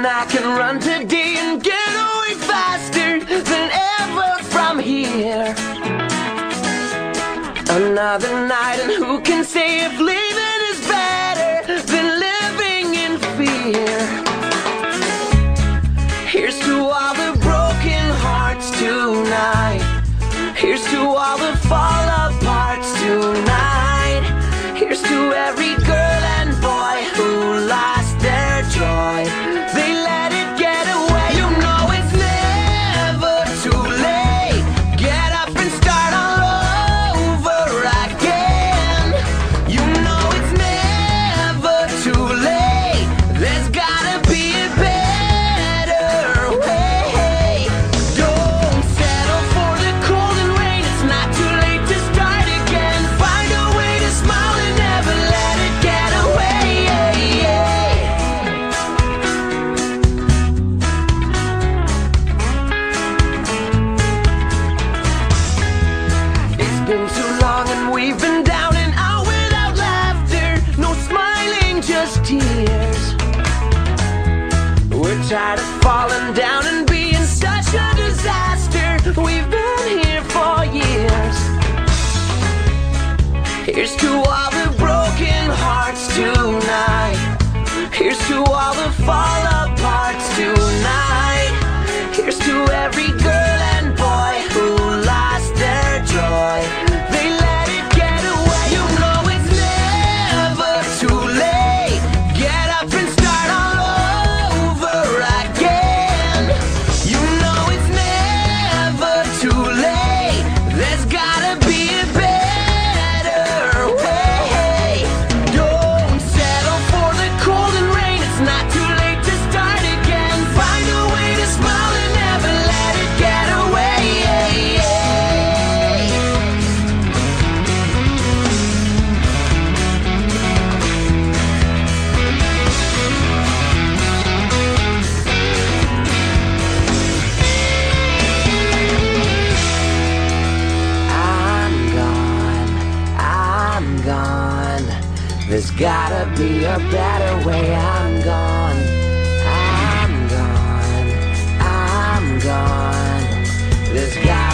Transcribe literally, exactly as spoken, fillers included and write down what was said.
I can run today and get away faster than ever from here. Another night, and who can say if leaving is better than living in fear? Here's to all the broken hearts tonight. Here's to all the fall aparts tonight. Here's to every girl and boy who lost their joy. They let it get away. You know it's never too late. Get up and start all over again. You know it's never too late. There's gotta be a better way. Don't settle for the cold and rain. It's not too late to start again. Find a way to smile and never let it get away. It's been too long and we've been down and out without laughter. No smiling, just tears. We're tired of falling down and being such a disaster. We've been here for years. Here's to all the broken hearts tonight. Here's to all the fall aparts tonight. Here's to every girl and boy who lost their joy. They let it get away. You know it's never too late. Get up and start all over again. You know it's never too late. There's gotta be a better way. Don't settle for the cold and rain. It's not too late to start again. Find a way to smile and never let it get away. I'm gone, I'm gone. There's gotta be a better way. I'm gone, I'm gone, I'm gone. There's gotta